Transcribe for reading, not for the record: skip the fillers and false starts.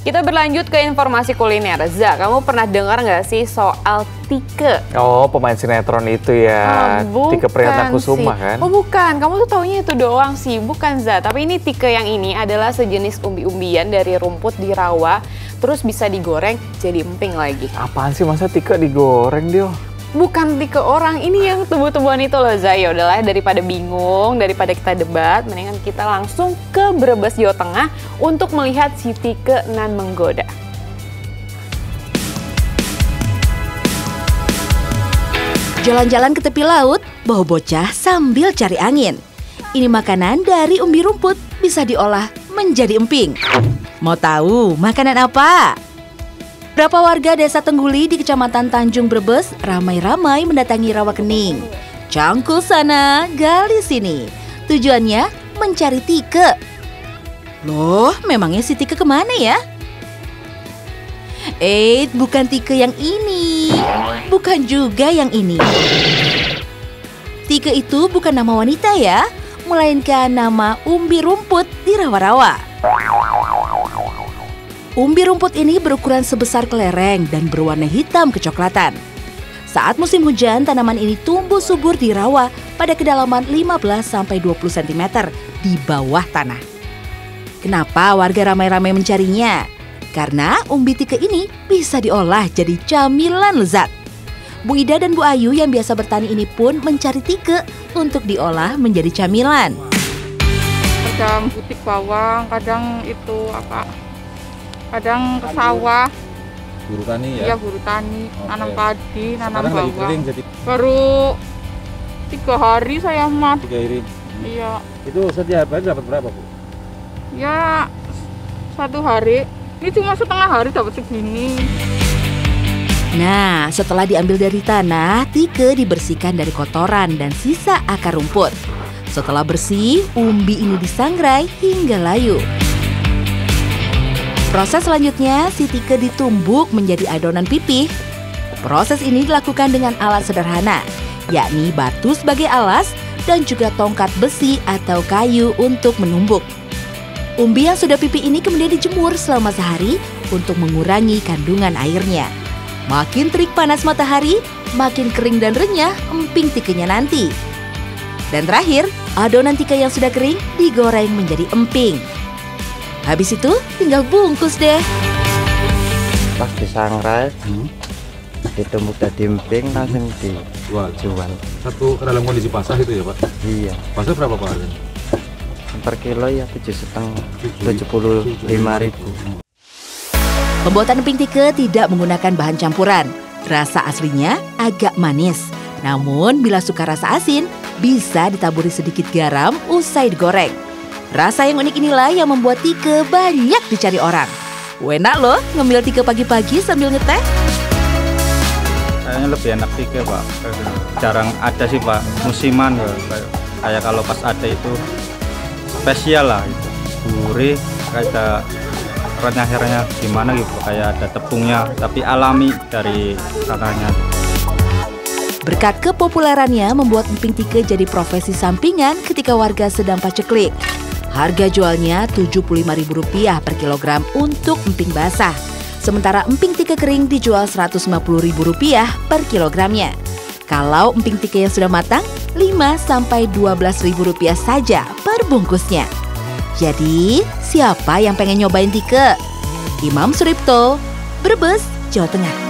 Kita berlanjut ke informasi kuliner. Za, kamu pernah dengar nggak sih soal Tike? Oh, pemain sinetron itu ya. Tike Priatnakusuma kan? Oh bukan, kamu tuh taunya itu doang sih. Bukan Za, tapi ini Tike yang ini adalah sejenis umbi-umbian dari rumput di rawa. Terus bisa digoreng jadi emping lagi. Apaan sih, masa Tike digoreng, Dio? Bukan Tike orang, ini yang tumbuh-tumbuhan itu loh Za. Ya udahlah, daripada bingung, daripada kita debat, mendingan kita langsung ke Brebes, Jawa Tengah untuk melihat si Tike nan menggoda. Jalan-jalan ke tepi laut, bawa bocah sambil cari angin. Ini makanan dari umbi rumput, bisa diolah menjadi emping. Mau tahu makanan apa? Berapa warga desa Tengguli di Kecamatan Tanjung Brebes ramai-ramai mendatangi rawa kening. Cangkul sana, gali sini. Tujuannya mencari Tike. Loh, memangnya si Tike kemana ya? Bukan Tike yang ini. Bukan juga yang ini. Tike itu bukan nama wanita ya, melainkan nama umbi rumput di rawa-rawa. Umbi rumput ini berukuran sebesar kelereng dan berwarna hitam kecoklatan. Saat musim hujan, tanaman ini tumbuh subur di rawa pada kedalaman 15-20 cm di bawah tanah. Kenapa warga ramai-ramai mencarinya? Karena umbi Tike ini bisa diolah jadi camilan lezat. Bu Ida dan Bu Ayu yang biasa bertani ini pun mencari Tike untuk diolah menjadi camilan. Kadang butik bawang, kadang kadang ke sawah. Buru tani ya? Iya, buru tani, nanam padi, nanam sekarang bawang. lagi kering jadi? Baru 3 hari saya mat. 3 hari? Iya. Itu setiap hari dapat berapa, Bu? Ya, 1 hari. Ini cuma setengah hari dapat segini. Nah, setelah diambil dari tanah, Tike dibersihkan dari kotoran dan sisa akar rumput. Setelah bersih, umbi ini disangrai hingga layu. Proses selanjutnya, si Tike ditumbuk menjadi adonan pipih. Proses ini dilakukan dengan alat sederhana, yakni batu sebagai alas dan juga tongkat besi atau kayu untuk menumbuk. Umbi yang sudah pipih ini kemudian dijemur selama sehari untuk mengurangi kandungan airnya. Makin terik panas matahari, makin kering dan renyah emping Tikenya nanti. Dan terakhir, adonan Tike yang sudah kering digoreng menjadi emping. Habis itu tinggal bungkus deh. Pas disangrai, ditumbuk jadi emping langsung dijual. Satu dalam kondisi basah itu ya, Pak? Iya. Basah berapa, Pak? Per kilo ya 75.000. Pembuatan emping Tike tidak menggunakan bahan campuran. Rasa aslinya agak manis. Namun bila suka rasa asin, bisa ditaburi sedikit garam usai digoreng. Rasa yang unik inilah yang membuat Tike banyak dicari orang. Enak loh ngemil Tike pagi-pagi sambil ngeteh. Kayaknya lebih enak Tike, Pak. Jarang ada sih, Pak. Musiman kayak kalau pas ada itu spesial lah itu. Gurih, kayak renyah-renyah gimana gitu, kayak ada tepungnya tapi alami dari tanahnya. Berkat kepopulerannya membuat emping Tike jadi profesi sampingan ketika warga sedang paceklik. Harga jualnya Rp75.000 per kilogram untuk emping basah. Sementara emping Tike kering dijual Rp150.000 per kilogramnya. Kalau emping Tike yang sudah matang, Rp5-12.000 saja per bungkusnya. Jadi, siapa yang pengen nyobain Tike? Imam Suripto, Brebes, Jawa Tengah.